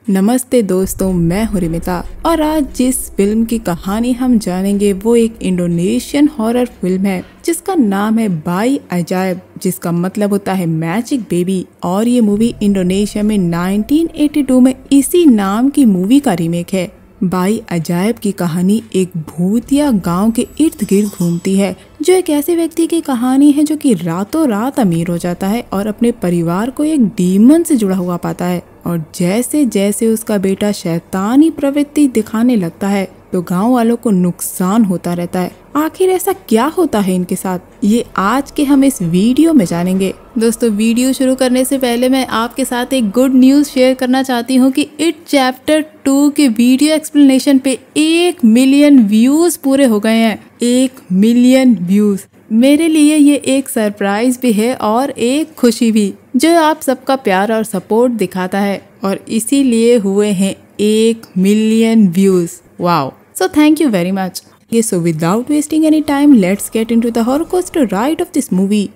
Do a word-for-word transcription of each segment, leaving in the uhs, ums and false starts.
नमस्ते दोस्तों, मैं हूँ रिमिता और आज जिस फिल्म की कहानी हम जानेंगे वो एक इंडोनेशियन हॉरर फिल्म है जिसका नाम है बाई अजायब, जिसका मतलब होता है मैजिक बेबी। और ये मूवी इंडोनेशिया में नाइनटीन एटी टू में इसी नाम की मूवी का रीमेक है। बाई अजायब की कहानी एक भूतिया गांव के इर्द गिर्द घूमती है, जो एक ऐसे व्यक्ति की कहानी है जो कि रातों रात अमीर हो जाता है और अपने परिवार को एक डीमन से जुड़ा हुआ पाता है। और जैसे जैसे उसका बेटा शैतानी प्रवृत्ति दिखाने लगता है तो गांव वालों को नुकसान होता रहता है। आखिर ऐसा क्या होता है इनके साथ, ये आज के हम इस वीडियो में जानेंगे। दोस्तों, वीडियो शुरू करने से पहले मैं आपके साथ एक गुड न्यूज़ शेयर करना चाहती हूँ कि इट चैप्टर टू के वीडियो एक्सप्लेनेशन पे एक मिलियन व्यूज पूरे हो गए हैं। एक मिलियन व्यूज मेरे लिए ये एक सरप्राइज भी है और एक खुशी भी, जो आप सबका प्यार और सपोर्ट दिखाता है और इसीलिए हुए हैं एक million views. Wow, so thank you very much. So without wasting any time, let's get into the horror coaster ride of this movie.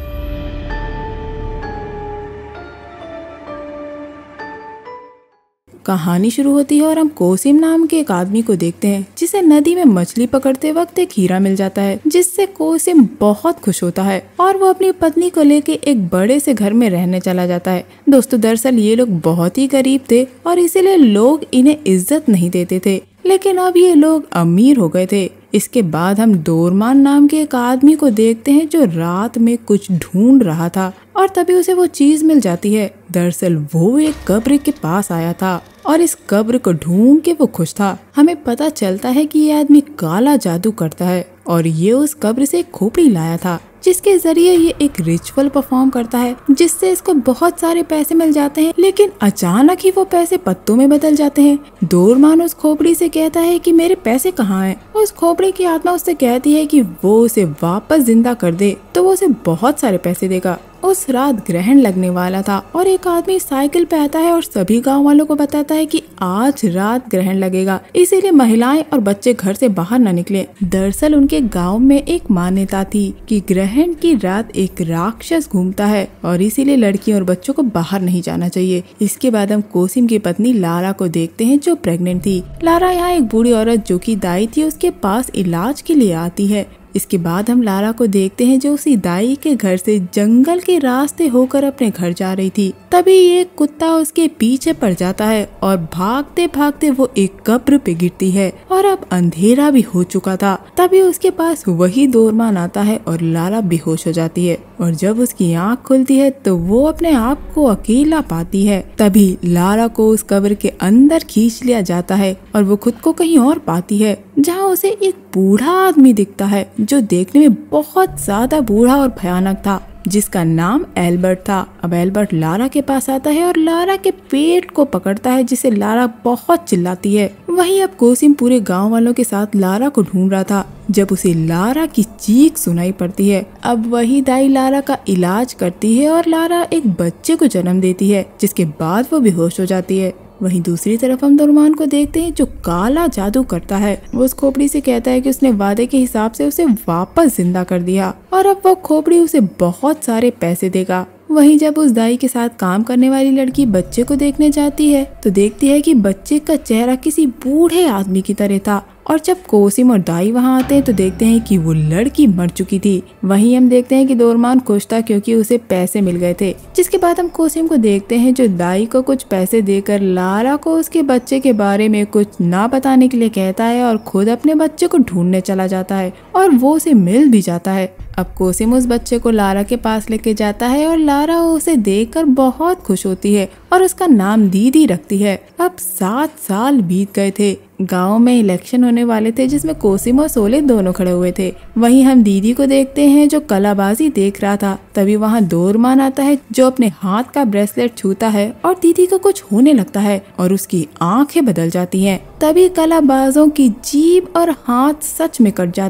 कहानी शुरू होती है और हम कोसिम नाम के एक आदमी को देखते हैं जिसे नदी में मछली पकड़ते वक्त एक हीरा मिल जाता है, जिससे कोसिम बहुत खुश होता है और वो अपनी पत्नी को लेके एक बड़े से घर में रहने चला जाता है। दोस्तों, दरअसल ये लोग बहुत ही गरीब थे और इसीलिए लोग इन्हें इज्जत नहीं देते थे, लेकिन अब ये लोग अमीर हो गए थे। इसके बाद हम डोरमान नाम के एक आदमी को देखते हैं जो रात में कुछ ढूंढ रहा था और तभी उसे वो चीज मिल जाती है। दरअसल वो एक कब्र के पास आया था और इस कब्र को ढूंढ के वो खुश था। हमें पता चलता है कि ये आदमी काला जादू करता है और ये उस कब्र से एक खोपड़ी लाया था जिसके जरिए ये एक रिचुअल परफॉर्म करता है जिससे इसको बहुत सारे पैसे मिल जाते हैं। लेकिन अचानक ही वो पैसे पत्तों में बदल जाते हैं। डोरमान उस खोपड़ी से कहता है कि मेरे पैसे कहाँ हैं? उस खोपड़ी की आत्मा उससे कहती है कि वो उसे वापस जिंदा कर दे तो वो उसे बहुत सारे पैसे देगा। उस रात ग्रहण लगने वाला था और एक आदमी साइकिल पे आता है और सभी गांव वालों को बताता है कि आज रात ग्रहण लगेगा, इसीलिए महिलाएं और बच्चे घर से बाहर न निकले। दरअसल उनके गांव में एक मान्यता थी कि ग्रहण की रात एक राक्षस घूमता है और इसीलिए लड़कियों और बच्चों को बाहर नहीं जाना चाहिए। इसके बाद हम कोसिम की पत्नी लारा को देखते हैं जो प्रेग्नेंट थी। लारा यहाँ एक बूढ़ी औरत जो की दाई थी उसके पास इलाज के लिए आती है। इसके बाद हम लारा को देखते हैं जो उसी दाई के घर से जंगल के रास्ते होकर अपने घर जा रही थी। तभी एक कुत्ता उसके पीछे पड़ जाता है और भागते भागते वो एक कब्र पे गिरती है और अब अंधेरा भी हो चुका था। तभी उसके पास वही डोरमान आता है और लारा बेहोश हो जाती है और जब उसकी आँख खुलती है तो वो अपने आप को अकेला पाती है। तभी लारा को उस कब्र के अंदर खींच लिया जाता है और वो खुद को कहीं और पाती है जहाँ उसे एक बूढ़ा आदमी दिखता है जो देखने में बहुत ज्यादा बूढ़ा और भयानक था, जिसका नाम एल्बर्ट था। अब एल्बर्ट लारा के पास आता है और लारा के पेट को पकड़ता है, जिसे लारा बहुत चिल्लाती है। वहीं अब कोसिम पूरे गांव वालों के साथ लारा को ढूंढ रहा था जब उसे लारा की चीख सुनाई पड़ती है। अब वही दाई लारा का इलाज करती है और लारा एक बच्चे को जन्म देती है, जिसके बाद वो बेहोश हो जाती है। वहीं दूसरी तरफ हम डोरमान को देखते हैं जो काला जादू करता है। वो उस खोपड़ी से कहता है कि उसने वादे के हिसाब से उसे वापस जिंदा कर दिया और अब वो खोपड़ी उसे बहुत सारे पैसे देगा। वहीं जब उस दाई के साथ काम करने वाली लड़की बच्चे को देखने जाती है तो देखती है कि बच्चे का चेहरा किसी बूढ़े आदमी की तरह था और जब कोसिम और दाई वहां आते हैं तो देखते हैं कि वो लड़की मर चुकी थी। वहीं हम देखते हैं कि डोरमान खुश था क्योंकि उसे पैसे मिल गए थे। जिसके बाद हम कोसिम को देखते हैं जो दाई को कुछ पैसे देकर लारा को उसके बच्चे के बारे में कुछ ना बताने के लिए कहता है और खुद अपने बच्चे को ढूंढने चला जाता है और वो उसे मिल भी जाता है। अब कोसिम उस बच्चे को लारा के पास लेके जाता है और लारा उसे देखकर बहुत खुश होती है और उसका नाम दीदी रखती है। अब सात साल बीत गए थे। गांव में इलेक्शन होने वाले थे जिसमें कोसिम और सोले दोनों खड़े हुए थे। वहीं हम दीदी को देखते हैं जो कलाबाजी देख रहा था। तभी वहां डोरमान आता है जो अपने हाथ का ब्रेसलेट छूता है और दीदी को कुछ होने लगता है और उसकी आंखें बदल जाती हैं। तभी कलाबाजों की जीभ और हाथ सच में कट जाते हैं।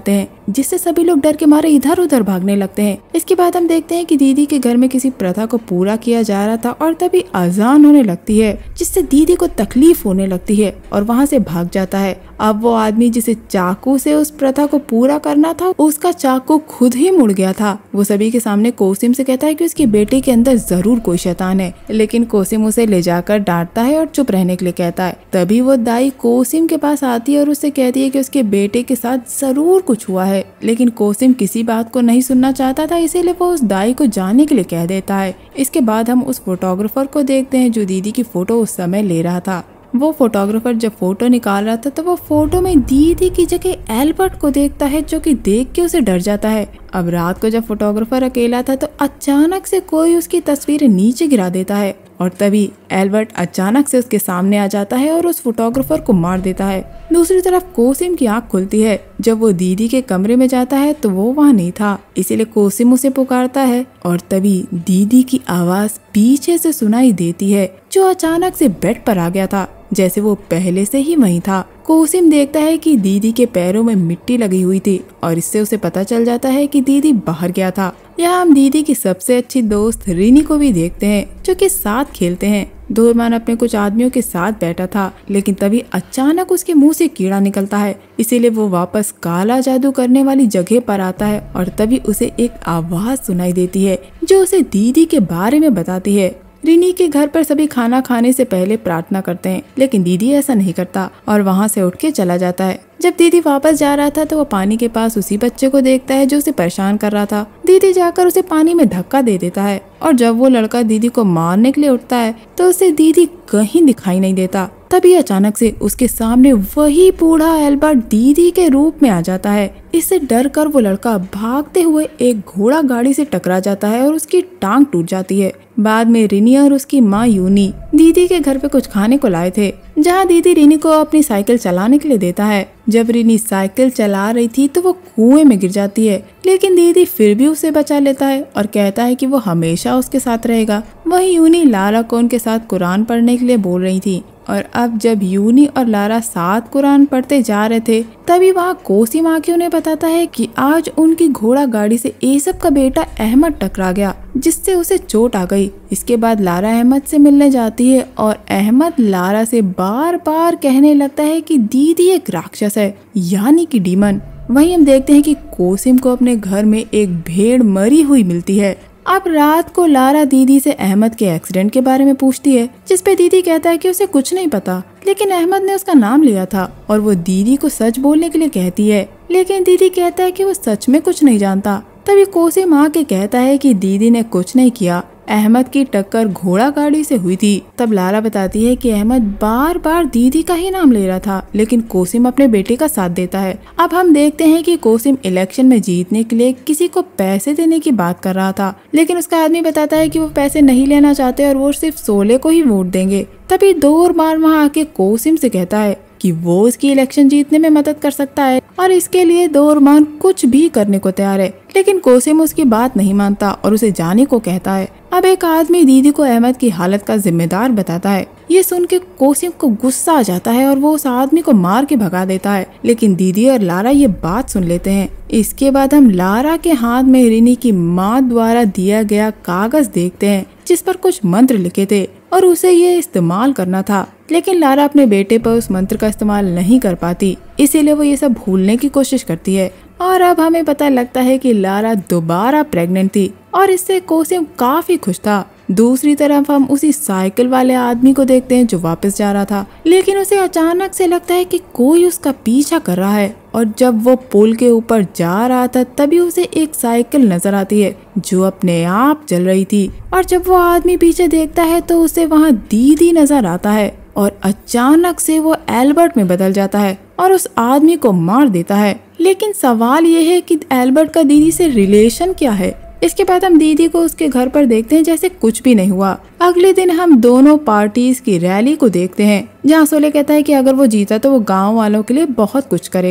जिससे सभी लोग डर के मारे इधर उधर भागने लगते हैं। इसके बाद हम देखते हैं कि दीदी के घर में किसी प्रथा को पूरा किया जा रहा था और तभी अजान होने लगती है, जिससे दीदी को तकलीफ होने लगती है और वहाँ से भाग जाता है। अब वो आदमी जिसे चाकू से उस प्रथा को पूरा करना था, उसका चाकू खुद ही मुड़ गया था। वो सभी के सामने कोसिम से कहता है कि उसके बेटे के अंदर जरूर कोई शैतान है, लेकिन कोसिम उसे ले जाकर डांटता है और चुप रहने के लिए कहता है। तभी वो दाई कोसिम के पास आती है और उससे कहती है कि उसके बेटे के साथ जरूर कुछ हुआ है, लेकिन कोसिम किसी बात को नहीं सुनना चाहता था, इसीलिए वो उस दाई को जाने के लिए कह देता है। इसके बाद हम उस फोटोग्राफर को देखते हैं जो दीदी की फोटो उस समय ले रहा था। वो फोटोग्राफर जब फोटो निकाल रहा था तो वो फोटो में दीदी की जगह एल्बर्ट को देखता है, जो कि देख के उसे डर जाता है। अब रात को जब फोटोग्राफर अकेला था तो अचानक से कोई उसकी तस्वीरें नीचे गिरा देता है और तभी एल्बर्ट अचानक से उसके सामने आ जाता है और उस फोटोग्राफर को मार देता है। दूसरी तरफ कोसिम की आंख खुलती है। जब वो दीदी के कमरे में जाता है तो वो वहाँ नहीं था, इसीलिए कोसिम उसे पुकारता है और तभी दीदी की आवाज पीछे से सुनाई देती है, जो अचानक से बेड पर आ गया था, जैसे वो पहले से ही वहीं था। कोसिम देखता है कि दीदी के पैरों में मिट्टी लगी हुई थी और इससे उसे पता चल जाता है कि दीदी बाहर गया था। यहाँ हम दीदी की सबसे अच्छी दोस्त रिनी को भी देखते हैं, जो कि साथ खेलते हैं। डोरमान अपने कुछ आदमियों के साथ बैठा था, लेकिन तभी अचानक उसके मुंह से कीड़ा निकलता है, इसीलिए वो वापस काला जादू करने वाली जगह पर आता है और तभी उसे एक आवाज सुनाई देती है, जो उसे दीदी के बारे में बताती है। रिनी के घर पर सभी खाना खाने से पहले प्रार्थना करते हैं, लेकिन दीदी ऐसा नहीं करता और वहाँ से उठ के चला जाता है। जब दीदी वापस जा रहा था तो वो पानी के पास उसी बच्चे को देखता है जो उसे परेशान कर रहा था। दीदी जाकर उसे पानी में धक्का दे देता है और जब वो लड़का दीदी को मारने के लिए उठता है तो उसे दीदी कहीं दिखाई नहीं देता। तभी अचानक से उसके सामने वही बूढ़ा एल्बर्ट दीदी के रूप में आ जाता है। इससे डर कर वो लड़का भागते हुए एक घोड़ा गाड़ी से टकरा जाता है और उसकी टांग टूट जाती है। बाद में रिनी और उसकी माँ यूनी दीदी के घर पे कुछ खाने को लाए थे, जहाँ दीदी रिनी को अपनी साइकिल चलाने के लिए देता है। जब रिनी साइकिल चला रही थी तो वो कुएं में गिर जाती है, लेकिन दीदी फिर भी उसे बचा लेता है और कहता है कि वो हमेशा उसके साथ रहेगा। वहीं यूनी लारा को उनके साथ कुरान पढ़ने के लिए बोल रही थी और अब जब यूनी और लारा साथ कुरान पढ़ते जा रहे थे तभी वहाँ कोसिम आके उन्हें बताता है कि आज उनकी घोड़ा गाड़ी से एसब का बेटा अहमद टकरा गया, जिससे उसे चोट आ गई। इसके बाद लारा अहमद से मिलने जाती है और अहमद लारा से बार बार कहने लगता है कि दीदी एक राक्षस है, यानी कि डीमन। वहीं हम देखते हैं कि कोसिम को अपने घर में एक भेड़ मरी हुई मिलती है। अब रात को लारा दीदी से अहमद के एक्सीडेंट के बारे में पूछती है, जिस पे दीदी कहता है कि उसे कुछ नहीं पता, लेकिन अहमद ने उसका नाम लिया था और वो दीदी को सच बोलने के लिए कहती है, लेकिन दीदी कहता है कि वो सच में कुछ नहीं जानता। तभी कोसिम आके कहता है कि दीदी ने कुछ नहीं किया, अहमद की टक्कर घोड़ा गाड़ी से हुई थी। तब लारा बताती है कि अहमद बार बार दीदी का ही नाम ले रहा था, लेकिन कोसिम अपने बेटे का साथ देता है। अब हम देखते हैं कि कोसिम इलेक्शन में जीतने के लिए किसी को पैसे देने की बात कर रहा था, लेकिन उसका आदमी बताता है कि वो पैसे नहीं लेना चाहते और वो सिर्फ सोले को ही वोट देंगे। तभी दो बार वहाँ आके कोसिम से कहता है कि वो उसकी इलेक्शन जीतने में मदद कर सकता है और इसके लिए दोरमान कुछ भी करने को तैयार है, लेकिन कोसिम उसकी बात नहीं मानता और उसे जाने को कहता है। अब एक आदमी दीदी को अहमद की हालत का जिम्मेदार बताता है। ये सुन के कोसिम को गुस्सा आ जाता है और वो उस आदमी को मार के भगा देता है, लेकिन दीदी और लारा ये बात सुन लेते हैं। इसके बाद हम लारा के हाथ में रिनी की माँ द्वारा दिया गया कागज देखते हैं, जिस पर कुछ मंत्र लिखे थे और उसे ये इस्तेमाल करना था, लेकिन लारा अपने बेटे पर उस मंत्र का इस्तेमाल नहीं कर पाती, इसीलिए वो ये सब भूलने की कोशिश करती है। और अब हमें पता लगता है कि लारा दोबारा प्रेग्नेंट थी और इससे कोसिम काफी खुश था। दूसरी तरफ हम उसी साइकिल वाले आदमी को देखते हैं जो वापस जा रहा था, लेकिन उसे अचानक से लगता है कि कोई उसका पीछा कर रहा है और जब वो पुल के ऊपर जा रहा था तभी उसे एक साइकिल नजर आती है जो अपने आप चल रही थी और जब वो आदमी पीछे देखता है तो उसे वहाँ दीदी नजर आता है और अचानक से वो एल्बर्ट में बदल जाता है और उस आदमी को मार देता है। लेकिन सवाल ये है कि एल्बर्ट का दीदी से रिलेशन क्या है। इसके बाद हम दीदी को उसके घर पर देखते हैं जैसे कुछ भी नहीं हुआ। अगले दिन हम दोनों पार्टीज की रैली को देखते हैं, जहाँ सोले कहता है कि अगर वो जीता तो वो गांव वालों के लिए बहुत कुछ करेगा।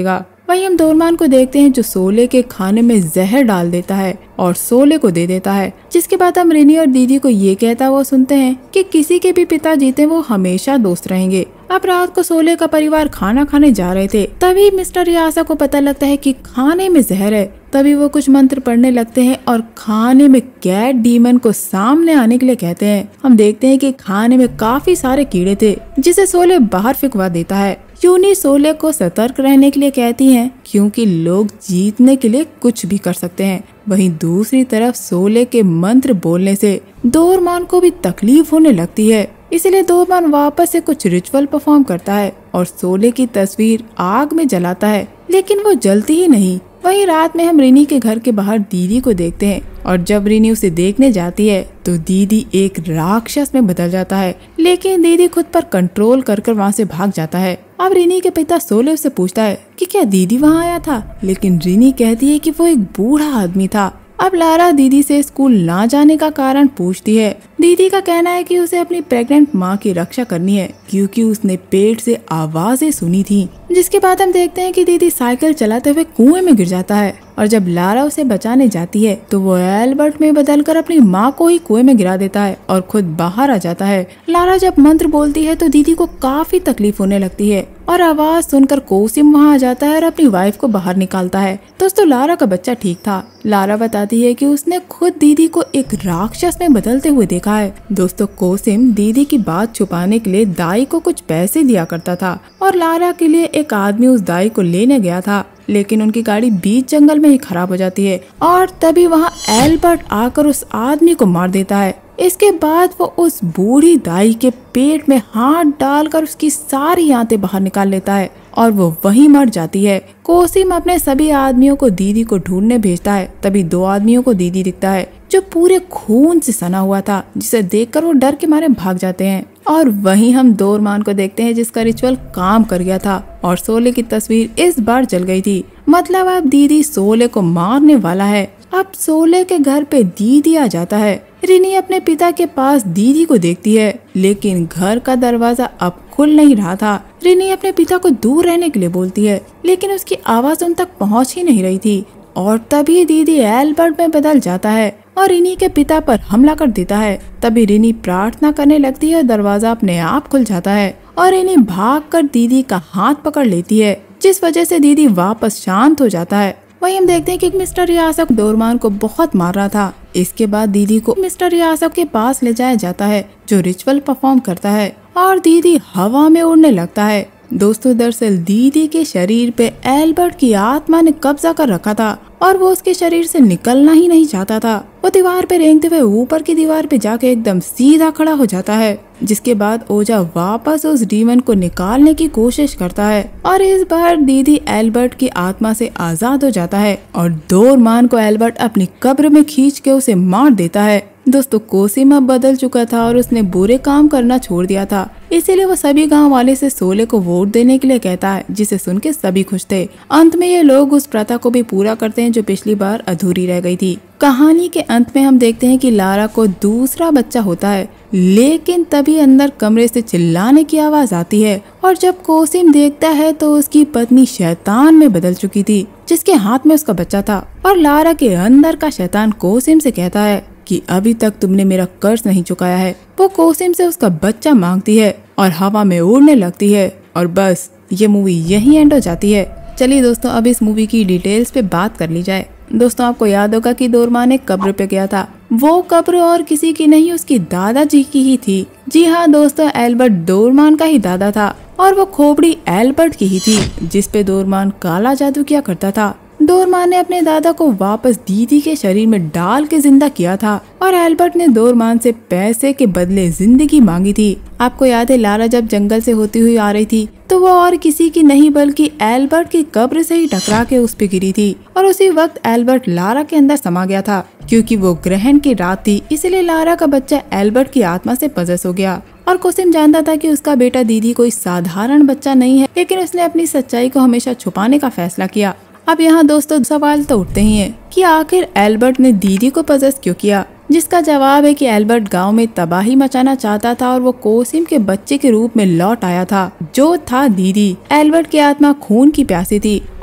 वहीं हम डोरेमोन को देखते हैं जो सोले के खाने में जहर डाल देता है और सोले को दे देता है, जिसके बाद हम रिनी और दीदी को ये कहता हुआ सुनते हैं कि किसी के भी पिता जीते वो हमेशा दोस्त रहेंगे। अब रात को सोले का परिवार खाना खाने जा रहे थे, तभी मिस्टर यासा को पता लगता है कि खाने में जहर है। तभी वो कुछ मंत्र पढ़ने लगते हैं और खाने में कैट डीमन को सामने आने के लिए कहते हैं। हम देखते हैं कि खाने में काफी सारे कीड़े थे, जिसे सोले बाहर फेंकवा देता है। यूनी सोले को सतर्क रहने के लिए कहती हैं, क्योंकि लोग जीतने के लिए कुछ भी कर सकते हैं। वहीं दूसरी तरफ सोले के मंत्र बोलने से डोरेमोन को भी तकलीफ होने लगती है, इसलिए डोरेमोन वापस से कुछ रिचुअल परफॉर्म करता है और सोले की तस्वीर आग में जलाता है, लेकिन वो जलती ही नहीं। वहीं रात में हम रिनी के घर के बाहर दीदी को देखते हैं और जब रिनी उसे देखने जाती है तो दीदी एक राक्षस में बदल जाता है, लेकिन दीदी खुद पर कंट्रोल कर कर वहाँ से भाग जाता है। अब रिनी के पिता सोले उससे पूछता है कि क्या दीदी वहाँ आया था, लेकिन रिनी कहती है कि वो एक बूढ़ा आदमी था। अब लारा दीदी से स्कूल ना जाने का कारण पूछती है। दीदी का कहना है कि उसे अपनी प्रेग्नेंट माँ की रक्षा करनी है, क्योंकि उसने पेट से आवाजें सुनी थी। जिसके बाद हम देखते हैं कि दीदी साइकिल चलाते हुए कुएं में गिर जाता है और जब लारा उसे बचाने जाती है तो वो एल्बर्ट में बदलकर अपनी माँ को ही कुएं में गिरा देता है और खुद बाहर आ जाता है। लारा जब मंत्र बोलती है तो दीदी को काफी तकलीफ होने लगती है और आवाज सुनकर कोसिम वहाँ आ जाता है और अपनी वाइफ को बाहर निकालता है। दोस्तों लारा का बच्चा ठीक था। लारा बताती है कि उसने खुद दीदी को एक राक्षस में बदलते हुए देखा है। दोस्तों कोसिम दीदी की बात छुपाने के लिए दाई को कुछ पैसे दिया करता था और लारा के लिए एक आदमी उस दाई को लेने गया था, लेकिन उनकी गाड़ी बीच जंगल में ही खराब हो जाती है और तभी वहाँ एल्बर्ट आकर उस आदमी को मार देता है। इसके बाद वो उस बूढ़ी दाई के पेट में हाथ डालकर उसकी सारी आंतें बाहर निकाल लेता है और वो वहीं मर जाती है। कोसिम अपने सभी आदमियों को दीदी को ढूंढने भेजता है। तभी दो आदमियों को दीदी दिखता है जो पूरे खून से सना हुआ था, जिसे देखकर वो डर के मारे भाग जाते हैं। और वहीं हम डोरेमोन को देखते हैं जिसका रिचुअल काम कर गया था और सोले की तस्वीर इस बार जल गई थी। मतलब अब दीदी सोले को मारने वाला है। अब सोले के घर पे दीदी आ जाता है। रिनी अपने पिता के पास दीदी को देखती है, लेकिन घर का दरवाजा अब खुल नहीं रहा था। रिनी अपने पिता को दूर रहने के लिए बोलती है, लेकिन उसकी आवाज उन तक पहुंच ही नहीं रही थी। और तभी दीदी एल्बर्ट में बदल जाता है और रिनी के पिता पर हमला कर देता है। तभी रिनी प्रार्थना करने लगती है और दरवाजा अपने आप खुल जाता है और रिनी भागकर दीदी का हाथ पकड़ लेती है, जिस वजह से दीदी वापस शांत हो जाता है। वहीं हम देखते हैं कि मिस्टर यासक डोरेमोन को बहुत मार रहा था। इसके बाद दीदी को मिस्टर यासक के पास ले जाया जाता है, जो रिचुअल परफॉर्म करता है और दीदी हवा में उड़ने लगता है। दोस्तों दरअसल दीदी के शरीर पे एल्बर्ट की आत्मा ने कब्जा कर रखा था और वो उसके शरीर से निकलना ही नहीं चाहता था। वो दीवार पे रेंगते हुए ऊपर की दीवार पे जाके एकदम सीधा खड़ा हो जाता है, जिसके बाद ओजा वापस उस डीमन को निकालने की कोशिश करता है और इस बार दीदी एल्बर्ट की आत्मा से आजाद हो जाता है और डोरेमोन को एल्बर्ट अपनी कब्र में खींच के उसे मार देता है। दोस्तों कोसिम अब बदल चुका था और उसने बुरे काम करना छोड़ दिया था, इसीलिए वो सभी गांव वाले से सोले को वोट देने के लिए कहता है, जिसे सुन के सभी खुश थे। अंत में ये लोग उस प्रथा को भी पूरा करते हैं जो पिछली बार अधूरी रह गई थी। कहानी के अंत में हम देखते हैं कि लारा को दूसरा बच्चा होता है, लेकिन तभी अंदर कमरे से चिल्लाने की आवाज आती है और जब कोसिम देखता है तो उसकी पत्नी शैतान में बदल चुकी थी, जिसके हाथ में उसका बच्चा था। और लारा के अंदर का शैतान कोसिम से कहता है कि अभी तक तुमने मेरा कर्ज नहीं चुकाया है। वो कोसिम से उसका बच्चा मांगती है और हवा में उड़ने लगती है और बस ये मूवी यहीं एंड हो जाती है। चलिए दोस्तों अब इस मूवी की डिटेल्स पे बात कर ली जाए। दोस्तों आपको याद होगा कि डोरेमोन एक कब्र पे गया था। वो कब्र और किसी की नहीं उसकी दादाजी की ही थी। जी हाँ दोस्तों, एल्बर्ट डोरेमोन का ही दादा था और वो खोपड़ी एल्बर्ट की ही थी, जिसपे डोरेमोन काला जादू किया करता था। डोरेमोन ने अपने दादा को वापस दीदी के शरीर में डाल के जिंदा किया था और एल्बर्ट ने डोरेमोन से पैसे के बदले जिंदगी मांगी थी। आपको याद है लारा जब जंगल से होती हुई आ रही थी तो वो और किसी की नहीं बल्कि एल्बर्ट की कब्र से ही टकरा के उस पे गिरी थी और उसी वक्त एल्बर्ट लारा के अंदर समा गया था। क्योंकि वो ग्रहण की रात थी, इसलिए लारा का बच्चा एल्बर्ट की आत्मा से पजेस हो गया। और कोसिम जानता था कि उसका बेटा दीदी कोई साधारण बच्चा नहीं है, लेकिन उसने अपनी सच्चाई को हमेशा छुपाने का फैसला किया। अब यहाँ दोस्तों सवाल तो उठते ही हैं कि आखिर एल्बर्ट ने दीदी को पजेस क्यों किया, जिसका जवाब है कि एल्बर्ट गांव में तबाही मचाना चाहता था और वो कोसिम के बच्चे के रूप में लौट आया था, जो था दीदी। एल्बर्ट की आत्मा खून की प्यासी थी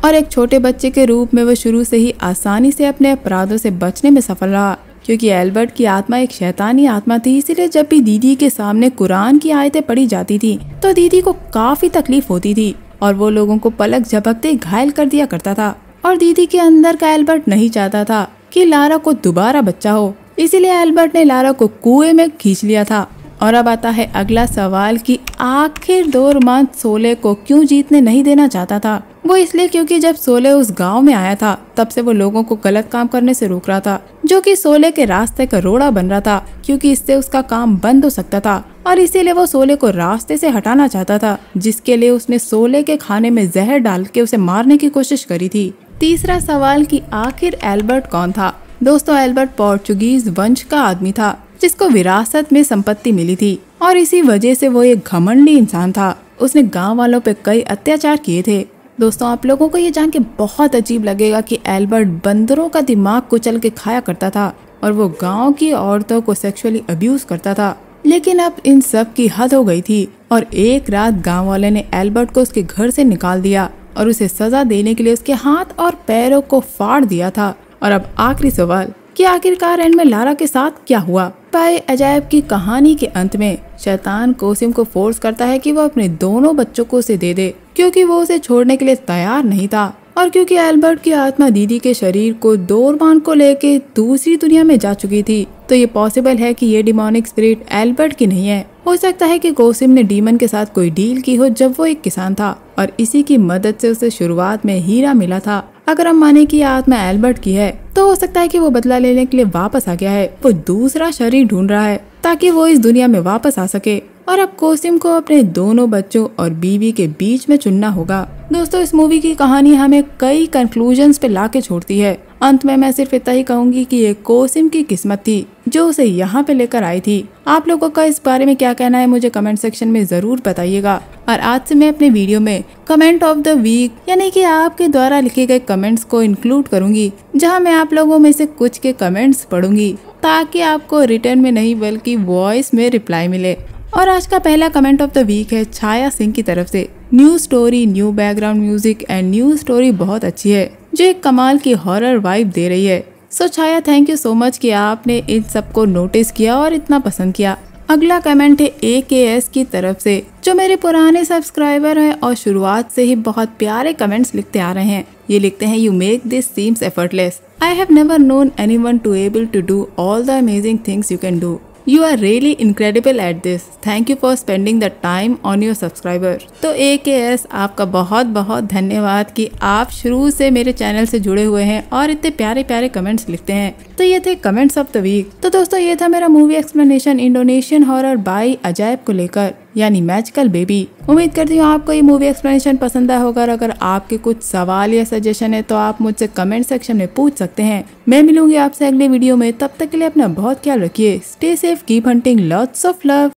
और एक छोटे बच्चे के रूप में वो शुरू से ही आसानी से अपने अपराधों से बचने में सफल रहा। क्योंकि एल्बर्ट की आत्मा एक शैतानी आत्मा थी, इसीलिए जब भी दीदी के सामने कुरान की आयतें पढ़ी जाती थी तो दीदी को काफी तकलीफ होती थी और वो लोगों को पलक झपकते घायल कर दिया करता था। और दीदी के अंदर का एल्बर्ट नहीं चाहता था कि लारा को दोबारा बच्चा हो, इसीलिए एल्बर्ट ने लारा को कुएं में खींच लिया था। और अब आता है अगला सवाल कि आखिर डोरमान सोले को क्यों जीतने नहीं देना चाहता था। वो इसलिए क्योंकि जब सोले उस गांव में आया था तब से वो लोगों को गलत काम करने से रोक रहा था, जो कि सोले के रास्ते का रोड़ा बन रहा था, क्योंकि इससे उसका काम बंद हो सकता था। और इसीलिए वो सोले को रास्ते से हटाना चाहता था, जिसके लिए उसने सोले के खाने में जहर डाल के उसे मारने की कोशिश करी थी। तीसरा सवाल कि आखिर एल्बर्ट कौन था। दोस्तों, एल्बर्ट पोर्चुगीज वंश का आदमी था जिसको विरासत में संपत्ति मिली थी और इसी वजह से वो एक घमंडी इंसान था। उसने गांव वालों पे कई अत्याचार किए थे। दोस्तों, आप लोगों को ये जान के बहुत अजीब लगेगा कि एल्बर्ट बंदरों का दिमाग कुचल के खाया करता था और वो गांव की औरतों को सेक्सुअली अब्यूज करता था। लेकिन अब इन सब की हद हो गई थी और एक रात गाँव वाले ने एल्बर्ट को उसके घर से निकाल दिया और उसे सजा देने के लिए उसके हाथ और पैरों को फाड़ दिया था। और अब आखिरी सवाल कि आखिरकार एंड में लारा के साथ क्या हुआ। पाए अजायब की कहानी के अंत में शैतान कोसिम को फोर्स करता है कि वो अपने दोनों बच्चों को उसे दे दे, क्योंकि वो उसे छोड़ने के लिए तैयार नहीं था। और क्योंकि एल्बर्ट की आत्मा दीदी के शरीर को डोरमान को लेके दूसरी दुनिया में जा चुकी थी, तो ये पॉसिबल है कि ये डिमोनिक स्पिरिट एल्बर्ट की नहीं है। हो सकता है कि कोसिम ने डीमन के साथ कोई डील की हो जब वो एक किसान था और इसी की मदद से उसे शुरुआत में हीरा मिला था। अगर हम माने कि आत्मा एल्बर्ट की है तो हो सकता है कि वो बदला लेने के लिए वापस आ गया है। वो दूसरा शरीर ढूंढ रहा है ताकि वो इस दुनिया में वापस आ सके। और अब कोसिम को अपने दोनों बच्चों और बीवी के बीच में चुनना होगा। दोस्तों, इस मूवी की कहानी हमें कई कंक्लूजन्स पे लाके छोड़ती है। अंत में मैं सिर्फ इतना ही कहूंगी कि ये कोसिम की किस्मत थी जो उसे यहाँ पे लेकर आई थी। आप लोगों का इस बारे में क्या कहना है मुझे कमेंट सेक्शन में जरूर बताइएगा। और आज से मैं अपने वीडियो में कमेंट ऑफ द वीक यानी कि आपके द्वारा लिखे गए कमेंट्स को इंक्लूड करूंगी, जहां मैं आप लोगों में से कुछ के कमेंट्स पढ़ूंगी ताकि आपको रिटर्न में नहीं बल्कि वॉइस में रिप्लाई मिले। और आज का पहला कमेंट ऑफ द वीक है छाया सिंह की तरफ से। New story, new background music and new story बहुत अच्छी है जो एक कमाल की हॉरर वाइब दे रही है। So Chhaya, thank you so much कि आपने इन सबको नोटिस किया और इतना पसंद किया। अगला कमेंट है ए के एस की तरफ से, जो मेरे पुराने सब्सक्राइबर हैं और शुरुआत से ही बहुत प्यारे कमेंट्स लिखते आ रहे हैं। ये लिखते हैं, you make this seems effortless. I have never known anyone to able to do all the amazing things you can do. You are really incredible at this. Thank you for spending the time on your subscriber. तो ए के S आपका बहुत बहुत धन्यवाद कि आप शुरू से मेरे चैनल से जुड़े हुए हैं और इतने प्यारे प्यारे कमेंट्स लिखते हैं। तो ये थे कमेंट्स ऑफ द वीक। तो दोस्तों, ये था मेरा मूवी एक्सप्लेनेशन इंडोनेशियन हॉरर बाई अजायब को लेकर, यानी मैजिकल बेबी। उम्मीद करती हूँ आपको ये मूवी एक्सप्लेनेशन पसंद आया होगा। अगर आपके कुछ सवाल या सजेशन है तो आप मुझसे कमेंट सेक्शन में पूछ सकते हैं। मैं मिलूंगी आपसे अगले वीडियो में, तब तक के लिए अपना बहुत ख्याल रखिए। Stay safe, keep hunting, lots of love.